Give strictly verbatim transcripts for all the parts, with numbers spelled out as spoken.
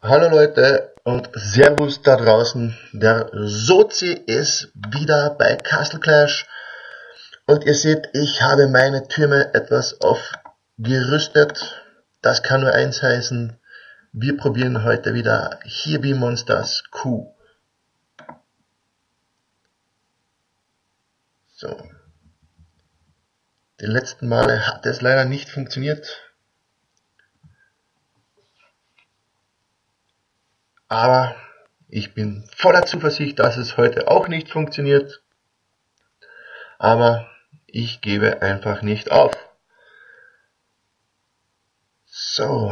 Hallo Leute und Servus da draußen. Der Sozi ist wieder bei Castle Clash und ihr seht, ich habe meine Türme etwas aufgerüstet. Das kann nur eins heißen, wir probieren heute wieder Here Be Monsters Q. So. Die letzten Male hat es leider nicht funktioniert. Aber ich bin voller Zuversicht, dass es heute auch nicht funktioniert. Aber ich gebe einfach nicht auf. So.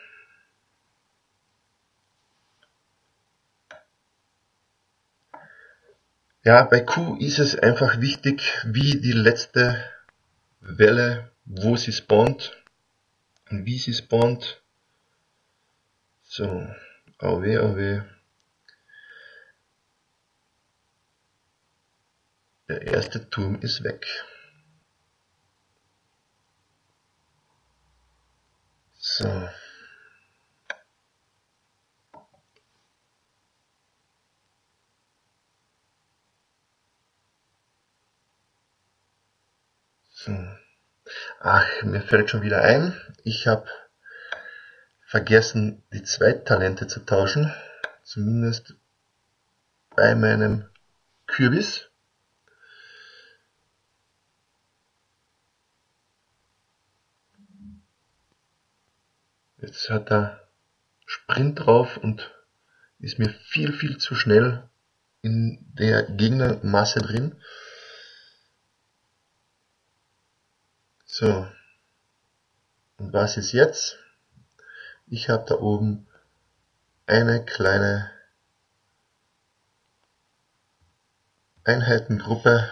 Ja, bei Q ist es einfach wichtig, wie die letzte Welle, wo sie spawnt und wie sie spawnt. So, au weh, au weh. Der erste Turm ist weg. So. So. Ach, mir fällt schon wieder ein, ich habe vergessen, die Zweittalente zu tauschen. Zumindest bei meinem Kürbis. Jetzt hat er Sprint drauf und ist mir viel, viel zu schnell in der Gegnermasse drin. So. Und was ist jetzt? Ich habe da oben eine kleine Einheitengruppe,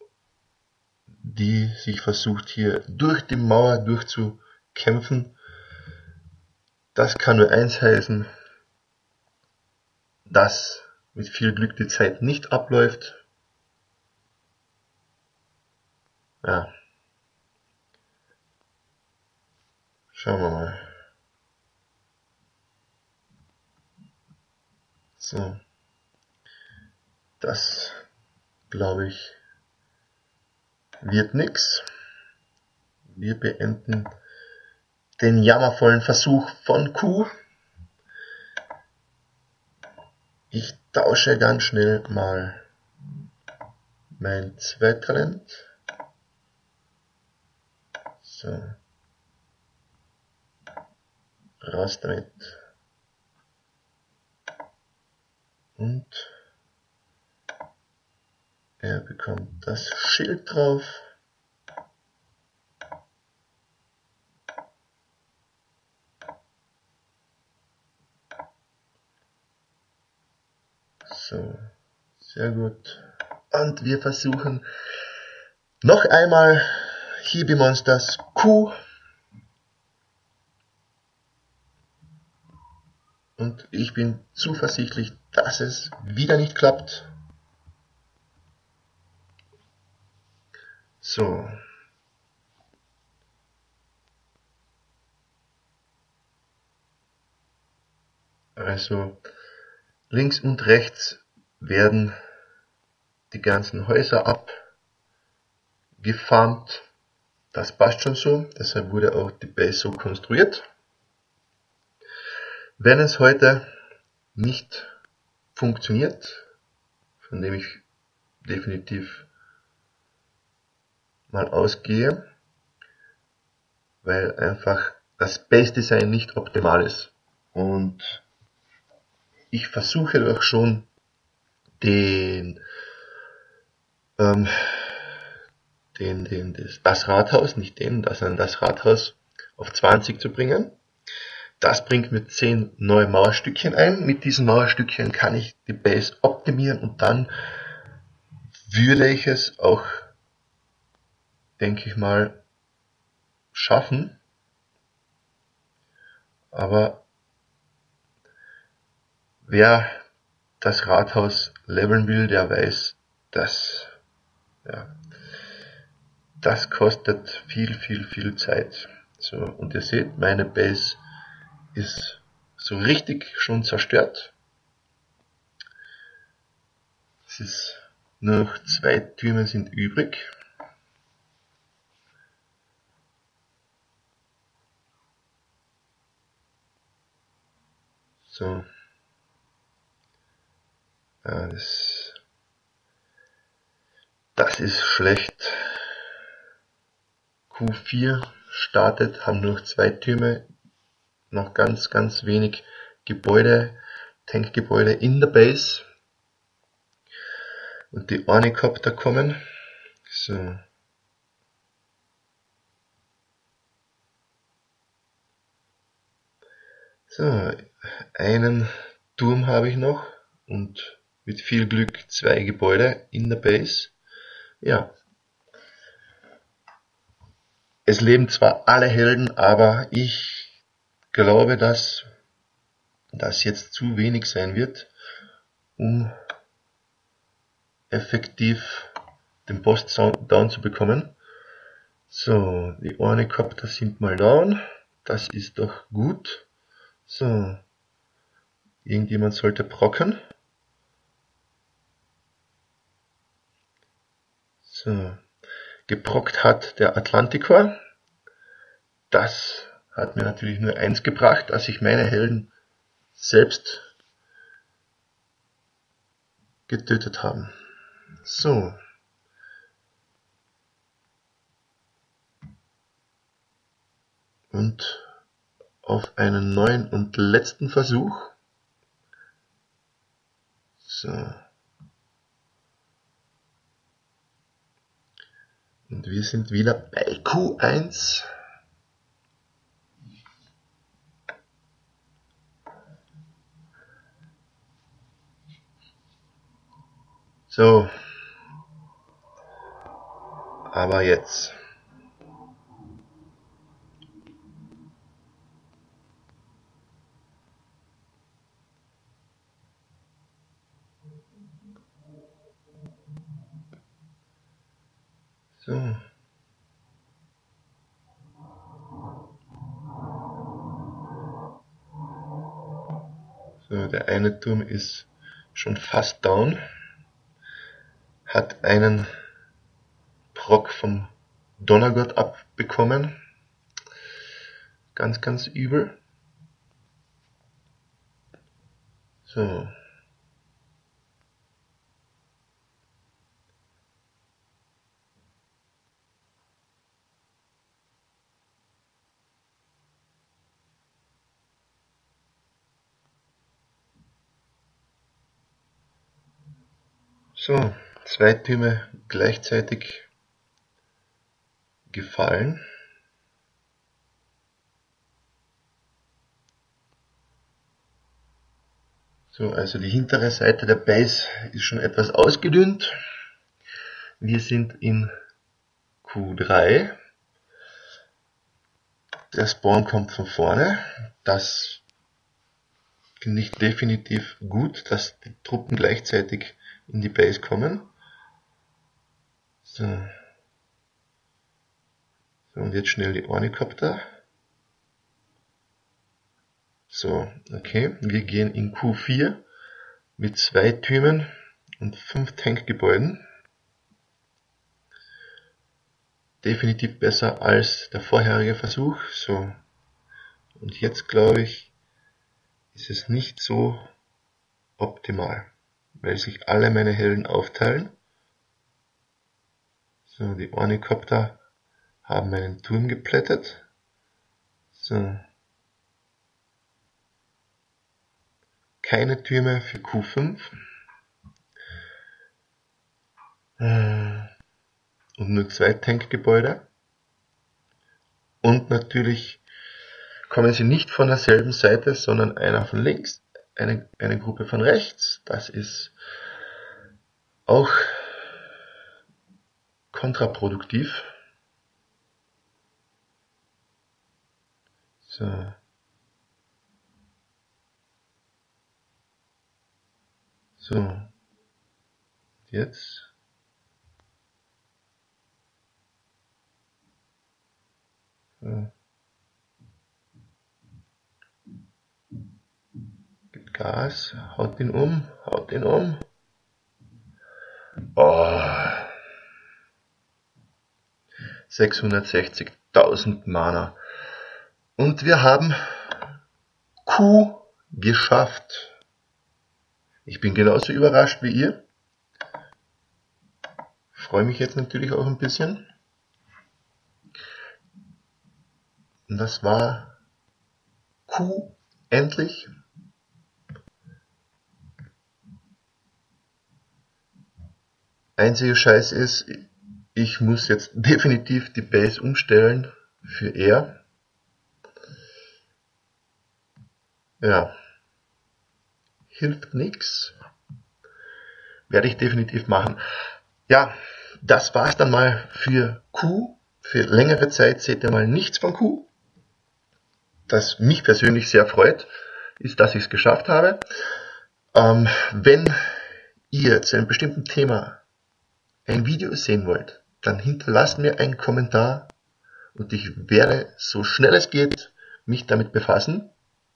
die sich versucht hier durch die Mauer durchzukämpfen. Das kann nur eins heißen, dass mit viel Glück die Zeit nicht abläuft. Ja. Schauen wir mal. So. Das, glaube ich, wird nix. Wir beenden den jammervollen Versuch von Q. Ich tausche ganz schnell mal mein Zweittalent. So. Raus damit. Und er bekommt das Schild drauf. So, sehr gut. Und wir versuchen noch einmal Here Be Monsters Q. Und ich bin zuversichtlich, dass es wieder nicht klappt. So. Also links und rechts werden die ganzen Häuser abgefarmt. Das passt schon so, deshalb wurde auch die Base so konstruiert. Wenn es heute nicht funktioniert, von dem ich definitiv mal ausgehe, weil einfach das Base Design nicht optimal ist. Und ich versuche doch schon den, ähm, den, den, das, das Rathaus, nicht den, das, das Rathaus auf zwanzig zu bringen. Das bringt mir zehn neue Mauerstückchen ein. Mit diesen Mauerstückchen kann ich die Base optimieren und dann würde ich es auch, denke ich mal, schaffen. Aber wer das Rathaus leveln will, der weiß, dass ja, das kostet viel, viel, viel Zeit. So, und ihr seht, meine Base ist so richtig schon zerstört. Es ist nur noch zwei Türme sind übrig. So. Ja, das, das ist schlecht. Q vier startet, haben nur noch zwei Türme, noch ganz, ganz wenig Gebäude, Tankgebäude in der Base. Und die Ornithopter kommen. So. So, einen Turm habe ich noch und mit viel Glück zwei Gebäude in der Base. Ja. Es leben zwar alle Helden, aber ich glaube, dass das jetzt zu wenig sein wird, um effektiv den Boss down zu bekommen. So, die Ornithopter sind mal down. Das ist doch gut. So, irgendjemand sollte brocken. So, gebrockt hat der Atlantikor. Das hat mir natürlich nur eins gebracht, dass ich meine Helden selbst getötet haben. So. Und auf einen neuen und letzten Versuch. So. Und wir sind wieder bei Q eins. So. Aber jetzt. So. So, der eine Turm ist schon fast down. Hat einen Brock vom Donnergott abbekommen. Ganz, ganz übel. So. So, zwei Türme gleichzeitig gefallen. So, also die hintere Seite der Base ist schon etwas ausgedünnt. Wir sind in Q drei. Der Spawn kommt von vorne. Das finde ich definitiv gut, dass die Truppen gleichzeitig in die Base kommen. So. So, und jetzt schnell die Ornithopter. So, okay. Wir gehen in Q vier mit zwei Türmen und fünf Tankgebäuden. Definitiv besser als der vorherige Versuch. So. Und jetzt glaube ich, ist es nicht so optimal, weil sich alle meine Helden aufteilen. So, die Ornithopter haben meinen Turm geplättet. So. Keine Türme für Q fünf. Und nur zwei Tankgebäude. Und natürlich kommen sie nicht von derselben Seite, sondern einer von links, eine, eine Gruppe von rechts. Das ist auch kontraproduktiv. So. So. Jetzt. So. Gas, haut ihn um, haut ihn um. Oh. sechshundertsechzigtausend Mana. Und wir haben Q geschafft. Ich bin genauso überrascht wie ihr. Freue mich jetzt natürlich auch ein bisschen. Und das war Q endlich. Einziger Scheiß ist, ich muss jetzt definitiv die Base umstellen für er. Ja, hilft nix. Werde ich definitiv machen. Ja, das war's dann mal für Q. Für längere Zeit seht ihr mal nichts von Q. Das mich persönlich sehr freut, ist, dass ich es geschafft habe. Ähm, wenn ihr zu einem bestimmten Thema ein Video sehen wollt, dann hinterlasst mir einen Kommentar und ich werde so schnell es geht mich damit befassen.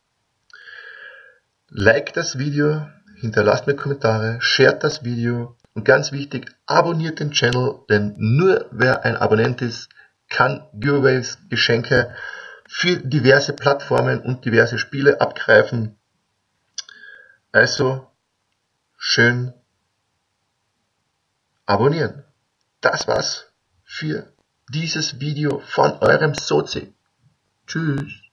Like das Video, hinterlasst mir Kommentare, shared das Video und ganz wichtig, abonniert den Channel, denn nur wer ein Abonnent ist, kann Giveaways, Geschenke für diverse Plattformen und diverse Spiele abgreifen. Also schön abonnieren. Das war's für dieses Video von eurem Sozi. Tschüss.